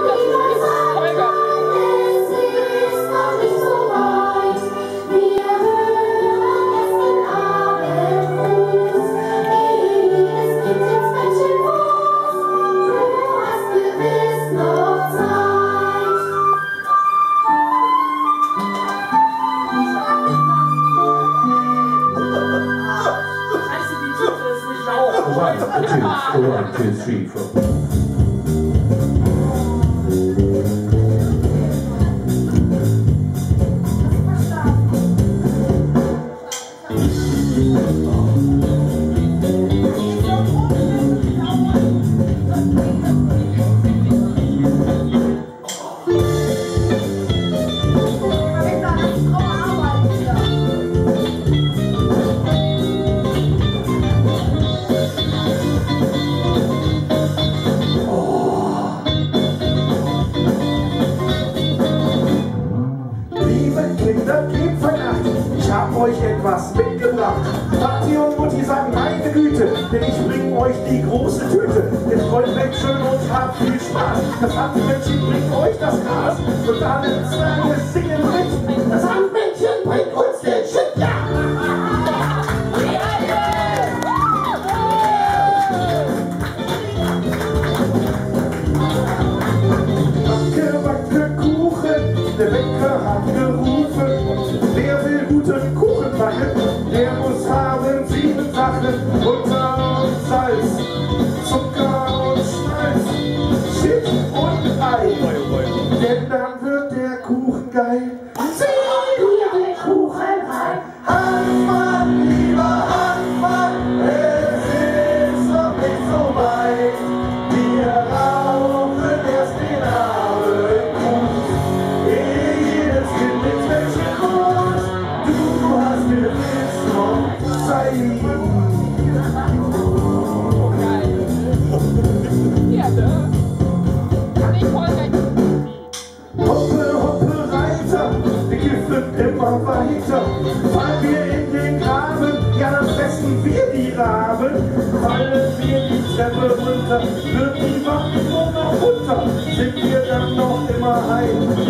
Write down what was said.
One, two, three, four. Etwas mitgebracht. Vati und Mutti sagen, meine Güte, denn ich bringe euch die große Tüte. Jetzt rollt weg schön und habt viel Spaß. Das Handmännchen bringt euch das Gras und alle Zwerge singen mit. Das Handmännchen bringt uns den Shit, ja! Backe, backe Kuchen, der Bäcker hat gerufen. Wer will guten Kuchen backen, der muss haben 7 Sachen: Butter und Salz, Zucker und Schmalz, Shit und Ei. Denn dann wird der Kuchen geil. Sieh dir den Kuchen rein. Handmann, lieber Handmann, es ist noch nicht so weit. Wir rauchen erst den Abendgruß, jedes Kind ins Bettchen kommt. Du hast gewiss noch Zeit. Hoppe, hoppe, Reiter, wir kiffen immer weiter. Fallen wir in den Graben, ja dann fressen wir die Raben. Fallen wir die Treppe runter, wird die Wand noch runter. Sind wir dann noch immer heim?